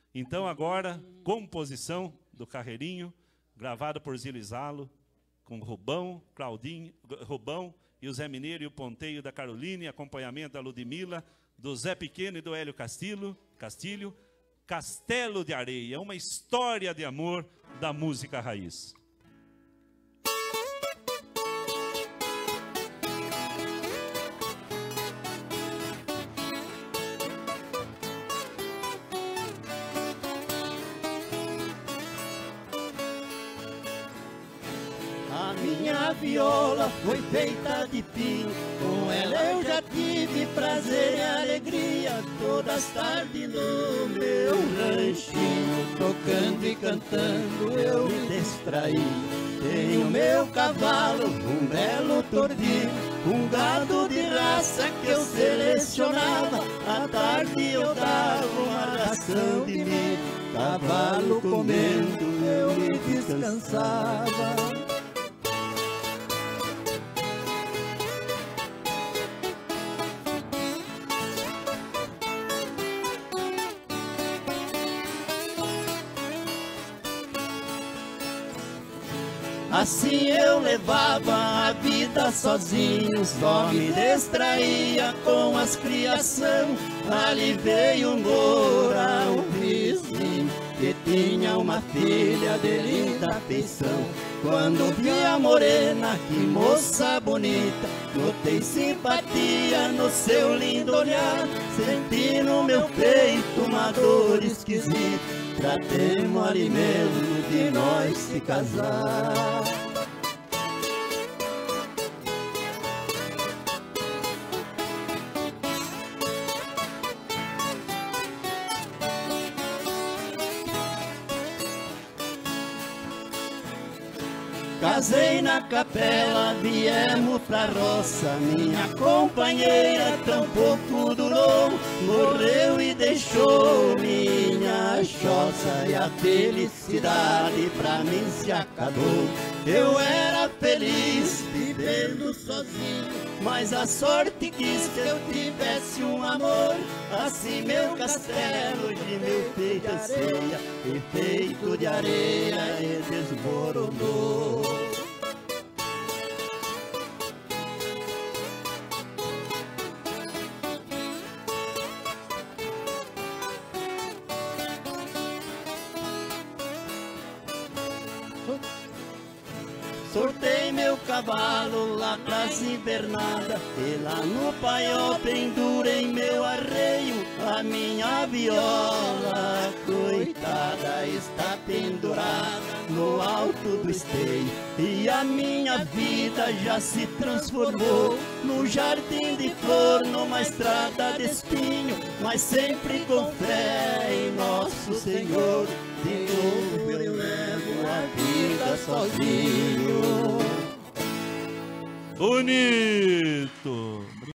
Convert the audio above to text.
Então agora, composição do Carreirinho, gravado por Zilo Zalo, com Rubão, Claudinho, Rubão e o Zé Mineiro e o Ponteio da Caroline, acompanhamento da Ludmila, do Zé Pequeno e do Hélio Castilho, Castelo de Areia, uma história de amor da música raiz. A minha viola foi feita de pinho, com ela eu já tive prazer e alegria, todas as tardes no meu ranchinho, tocando e cantando eu me distraí. Tenho meu cavalo, um belo tordilho, um gado de raça que eu selecionava, à tarde eu dava uma ração de milho, cavalo comendo eu me descansava. Assim eu levava a vida sozinho, só me distraía com as criação. Ali veio morar um vizinho que tinha uma filha de linda feição. Quando vi a morena, que moça bonita, notei simpatia no seu lindo olhar. Senti no meu peito uma dor esquisita, tratemos ali mesmo de nós se casar. Casei na capela, viemos pra roça, minha companheira tão pouco durou, morreu e deixou minha choça, e a felicidade pra mim se acabou. Eu era feliz vivendo sozinho, mas a sorte quis que eu tivesse um amor. Assim meu castelo de meu peito anseia, e feito de areia e desmoronou. Sortei meu cavalo lá pras invernadas, e lá no paiol pendurei meu arreio. A minha viola, coitada, está pendurada no alto do esteio, e a minha vida já se transformou num jardim de flor, numa estrada de espinho, mas sempre com fé em nosso Senhor. De novo eu levo a vida sozinho. Bonito!